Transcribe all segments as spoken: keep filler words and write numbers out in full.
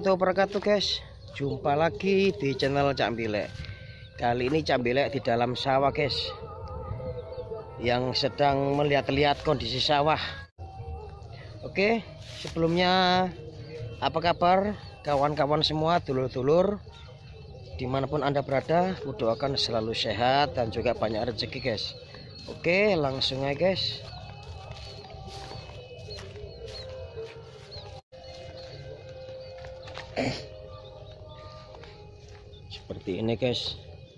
warahmatullahi wabarakatuh guys. Jumpa lagi di channel Cak Bilek. Kali ini Cak Bilek di dalam sawah guys, yang sedang melihat-lihat kondisi sawah. Oke, sebelumnya apa kabar kawan-kawan semua, dulur-dulur dimanapun Anda berada? Kudoakan selalu sehat dan juga banyak rezeki guys. Oke, langsung aja guys. Seperti ini guys.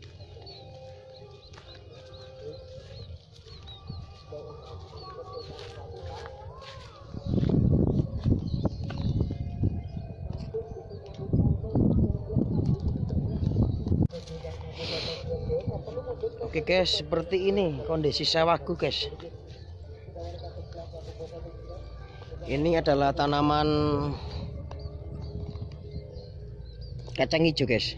Oke guys, seperti ini kondisi sawahku guys. Ini adalah tanaman kacang hijau guys.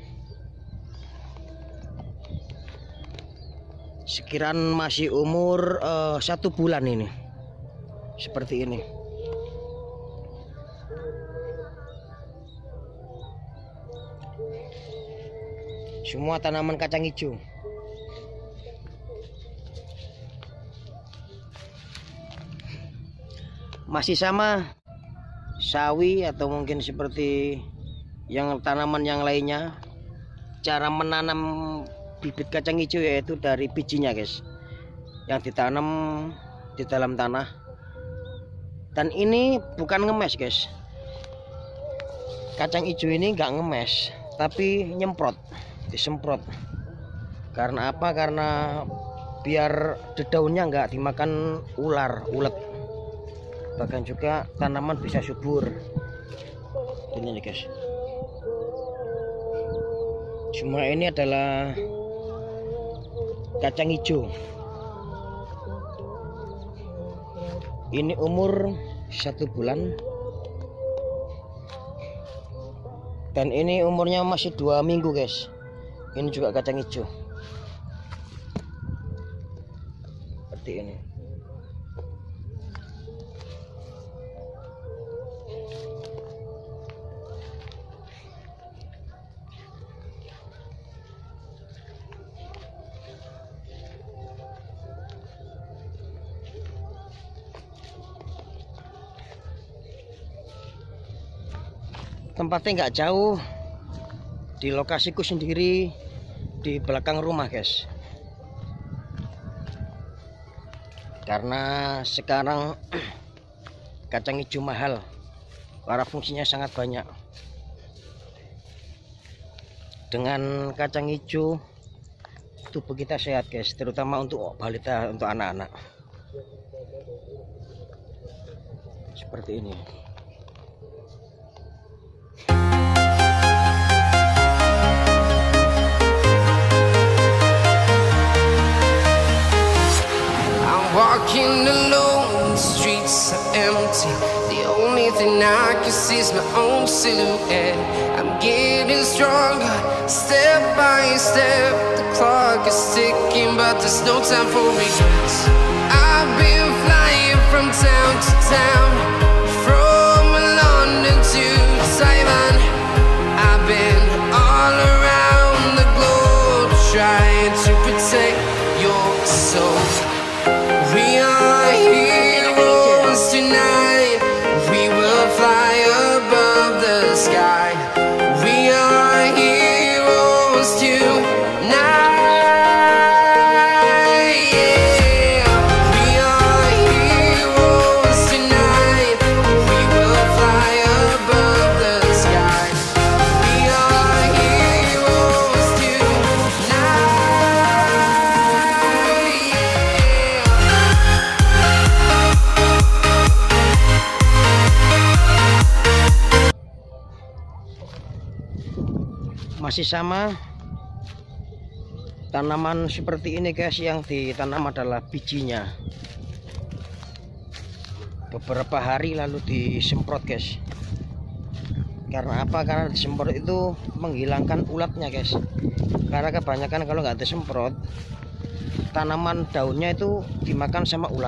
Sekiranya masih umur uh, satu bulan ini, seperti ini. Semua tanaman kacang hijau. Masih sama sawi atau mungkin seperti yang tanaman yang lainnya. Cara menanam bibit kacang hijau yaitu dari bijinya guys, yang ditanam di dalam tanah. Dan ini bukan ngemes guys, kacang hijau ini nggak ngemes tapi nyemprot, disemprot. Karena apa? Karena biar daunnya nggak dimakan ular, ulet. Bahkan juga tanaman bisa subur. Ini nih guys. Semua ini adalah kacang hijau. Ini umur satu bulan. Dan ini umurnya masih dua minggu guys. Ini juga kacang hijau. Seperti ini. Tempatnya nggak jauh, di lokasiku sendiri di belakang rumah guys. Karena sekarang kacang hijau mahal karena fungsinya sangat banyak. Dengan kacang hijau tubuh kita sehat guys, terutama untuk balita, untuk anak-anak. Seperti ini. Walking alone, the streets are empty. The only thing I can see is my own silhouette. I'm getting stronger, step by step. The clock is ticking, but there's no time for regrets. I've been flying from town to town, from London to Taiwan. I've been all around the globe, trying to protect your soul. We are heroes tonight. We will fly above the sky. We are heroes tonight. Yeah. We are heroes tonight. We will fly above the sky. We are heroes tonight. Masih sama tanaman seperti ini guys, yang ditanam adalah bijinya. Beberapa hari lalu disemprot guys. Karena apa? Karena disemprot itu menghilangkan ulatnya guys. Karena kebanyakan kalau nggak disemprot, tanaman daunnya itu dimakan sama ulat.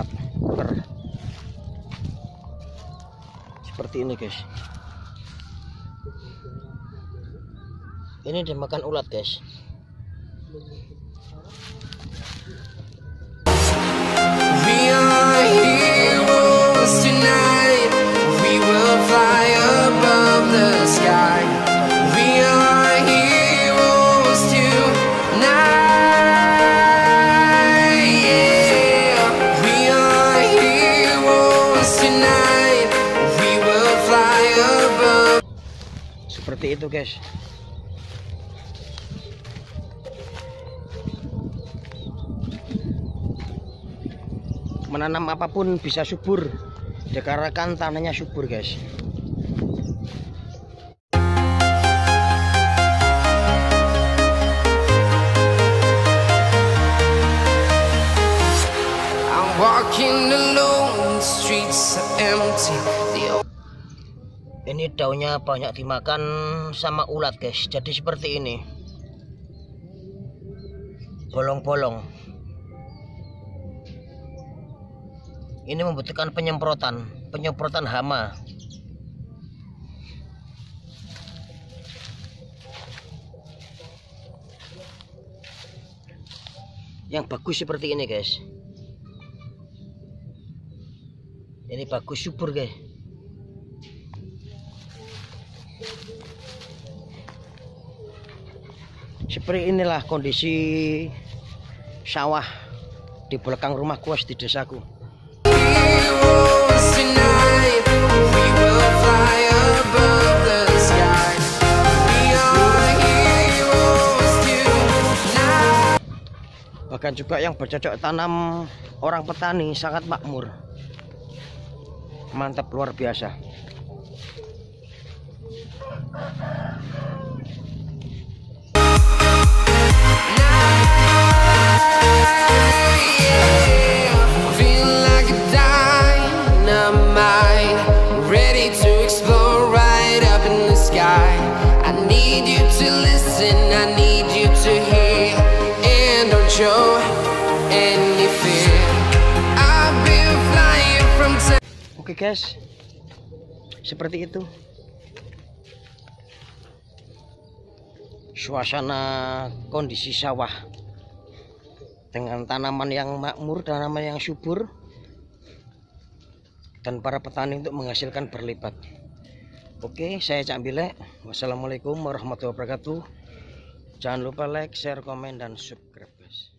Seperti ini guys. Ini dimakan ulat, guys. We are heroes tonight. We will fly above the sky. We are heroes tonight. Yeah. We are heroes tonight. We will fly above. Seperti itu, guys. Menanam apapun bisa subur dikarenakan tanahnya subur, guys. I'm walking alone, the streets are empty. The Ini daunnya banyak dimakan sama ulat, guys. Jadi seperti ini, bolong-bolong. Ini membutuhkan penyemprotan, penyemprotan hama. Yang bagus seperti ini, guys. Ini bagus, subur, guys. Seperti inilah kondisi sawah di belakang rumahku di desaku. heroes tonight. We will fly above the sky. We are heroes tonight. Bahkan juga yang bercocok tanam orang petani sangat makmur. Mantap, luar biasa. Feel like a dynamite, ready to explode right up in the sky. I need you to listen, I need you to hear, and don't show any fear. I've been flying from time. Oke, guys, seperti itu suasana kondisi sawah dengan tanaman yang makmur, tanaman yang subur, dan para petani untuk menghasilkan berlipat. Oke, saya Cak Bilek. Wassalamualaikum warahmatullahi wabarakatuh. Jangan lupa like, share, komen, dan subscribe, guys.